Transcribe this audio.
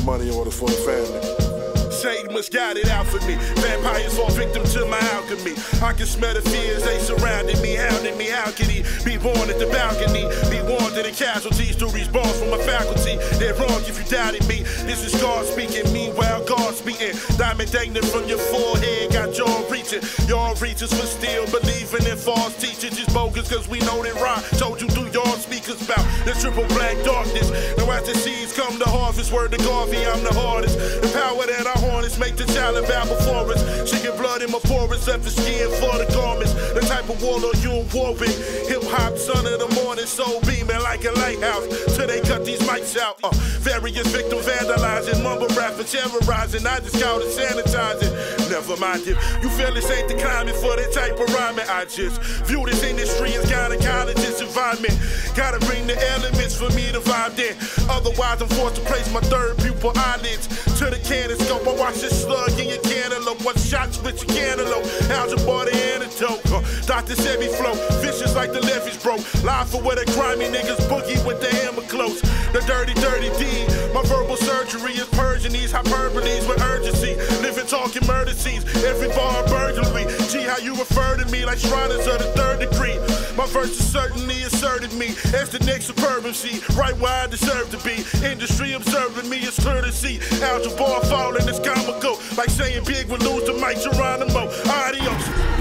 money orders for the family. Satan must guide it out for me. Vampires fall victim to my alchemy. I can smell the fears, they surrounded me, hounding me. How can he be born at the balcony? Be warned of the casualties to response from my faculty. They're wrong if you doubted me. This is God speaking, meanwhile God speaking. Diamond dangling from your forehead, got y'all reaching. Y'all reachers for still believing in false teachers. Just bogus cause we know that Ron told you through y'all speakers about the triple black darkness. Now as the seeds come to harvest, word to Garvey, I'm the hardest. The power that I harness make the child bow before us. Chicken blood in my pores, left the skin for the garments. The type of warlord you in war with. Hip hop, son of the morning, soul beaming like a lighthouse. Till they cut these mics out. Various victims vandalizing, mumble rapping, terrorizing. I just call it sanitizing. Never mind if you feel this ain't the climate for that type of rhyming. I just view this industry as gynecologist environment. Gotta bring the elements for me to vibe in. Otherwise I'm forced to place my third pupil eyelids to the cannon scope. I watch this slug in your cantaloupe. One shots with your cantaloupe. Algebra bought the antidote. Dr. Sebi flow, vicious like the levees broke. Live for where the grimy niggas boogie with the hammer close. The dirty, dirty deed. My verbal surgery is purging these hyperboles with urgency. Living, talking murder scenes. Every bar a burglary. Gee, how you refer to me like Shriners of the third degree. My verses certainly asserted me as the next supremacy. Right where I deserve to be. Industry observing me, it's clear to see. Algebra falling, it's comical. Like saying big will lose the mic, Geronimo. Adios.